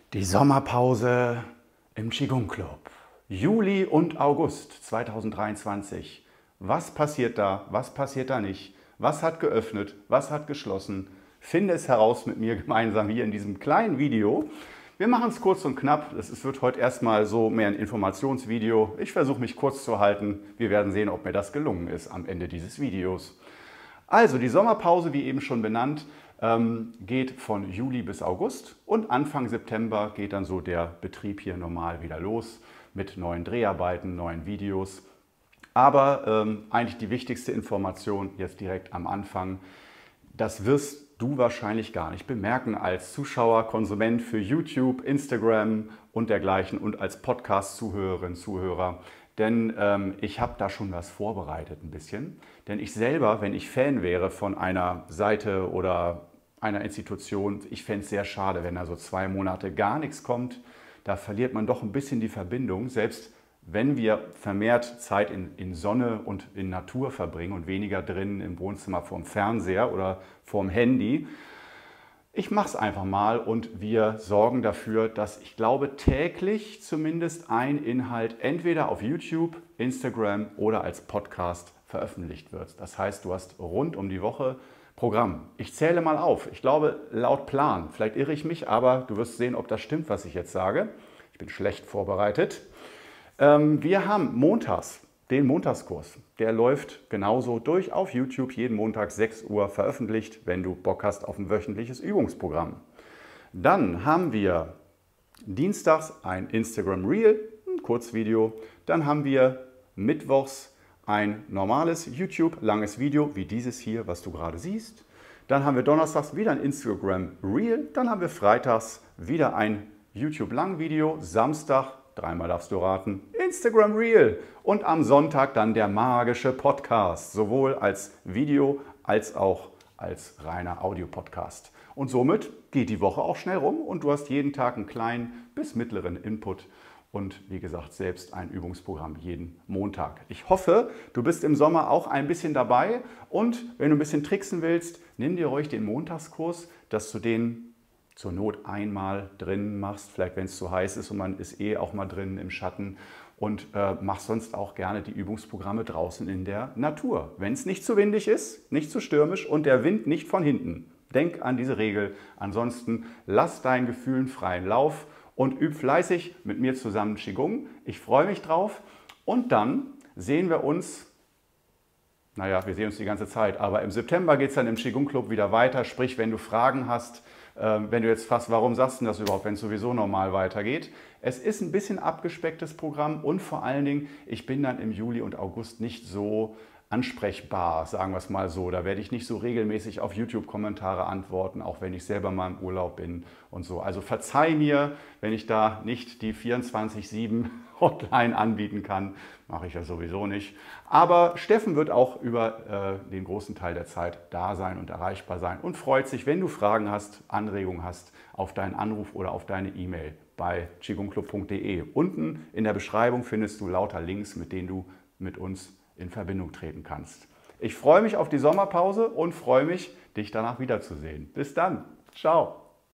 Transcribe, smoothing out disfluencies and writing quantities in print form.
Die Sommerpause im Qigong Club. Juli und August 2023. Was passiert da? Was passiert da nicht? Was hat geöffnet? Was hat geschlossen? Finde es heraus mit mir gemeinsam hier in diesem kleinen Video. Wir machen es kurz und knapp. Es wird heute erstmal so mehr ein Informationsvideo. Ich versuche mich kurz zu halten. Wir werden sehen, ob mir das gelungen ist am Ende dieses Videos. Also die Sommerpause, wie eben schon benannt, geht von Juli bis August und Anfang September geht dann so der Betrieb hier normal wieder los mit neuen Dreharbeiten, neuen Videos. Aber eigentlich die wichtigste Information jetzt direkt am Anfang, das wirst du wahrscheinlich gar nicht bemerken als Zuschauer, Konsument für YouTube, Instagram und dergleichen und als Podcast-Zuhörerin, Zuhörer. Denn ich habe da schon was vorbereitet ein bisschen. Denn ich selber, wenn ich Fan wäre von einer Seite oder einer Institution, ich fände es sehr schade, wenn da so 2 Monate gar nichts kommt. Da verliert man doch ein bisschen die Verbindung, selbst wenn wir vermehrt Zeit in Sonne und in Natur verbringen und weniger drin im Wohnzimmer vorm Fernseher oder vorm Handy. Ich mache es einfach mal und wir sorgen dafür, dass ich glaube täglich zumindest ein Inhalt entweder auf YouTube, Instagram oder als Podcast veröffentlicht wird. Das heißt, du hast rund um die Woche Programm. Ich zähle mal auf. Ich glaube laut Plan, vielleicht irre ich mich, aber du wirst sehen, ob das stimmt, was ich jetzt sage. Ich bin schlecht vorbereitet. Wir haben montags den Montagskurs. Der läuft genauso durch auf YouTube, jeden Montag 6 Uhr veröffentlicht, wenn du Bock hast auf ein wöchentliches Übungsprogramm. Dann haben wir dienstags ein Instagram Reel, ein Kurzvideo. Dann haben wir mittwochs ein normales YouTube, langes Video, wie dieses hier, was du gerade siehst. Dann haben wir donnerstags wieder ein Instagram Reel. Dann haben wir freitags wieder ein YouTube Langvideo. Samstag, dreimal darfst du raten, Instagram Reel. Und am Sonntag dann der magische Podcast, sowohl als Video als auch als reiner Audio-Podcast. Und somit geht die Woche auch schnell rum und du hast jeden Tag einen kleinen bis mittleren Input. Und wie gesagt, selbst ein Übungsprogramm jeden Montag. Ich hoffe, du bist im Sommer auch ein bisschen dabei. Und wenn du ein bisschen tricksen willst, nimm dir ruhig den Montagskurs, dass du den zur Not einmal drin machst. Vielleicht, wenn es zu heiß ist und man ist auch mal drin im Schatten. Und mach sonst auch gerne die Übungsprogramme draußen in der Natur. Wenn es nicht zu windig ist, nicht zu stürmisch und der Wind nicht von hinten. Denk an diese Regel. Ansonsten lass deinen Gefühlen freien Lauf und üb fleißig mit mir zusammen Qigong. Ich freue mich drauf und dann sehen wir uns, naja, wir sehen uns die ganze Zeit, aber im September geht es dann im Qigong Club wieder weiter. Sprich, wenn du Fragen hast, wenn du jetzt fragst, warum sagst du das überhaupt, wenn es sowieso normal weitergeht. Es ist ein bisschen abgespecktes Programm und vor allen Dingen, ich bin dann im Juli und August nicht so ansprechbar, sagen wir es mal so. Da werde ich nicht so regelmäßig auf YouTube-Kommentare antworten, auch wenn ich selber mal im Urlaub bin und so. Also verzeih mir, wenn ich da nicht die 24/7 Hotline anbieten kann. Mache ich ja sowieso nicht. Aber Steffen wird auch über den großen Teil der Zeit da sein und erreichbar sein und freut sich, wenn du Fragen hast, Anregungen hast, auf deinen Anruf oder auf deine E-Mail bei qigongclub.de. Unten in der Beschreibung findest du lauter Links, mit denen du mit uns in Verbindung treten kannst. Ich freue mich auf die Sommerpause und freue mich, dich danach wiederzusehen. Bis dann. Ciao.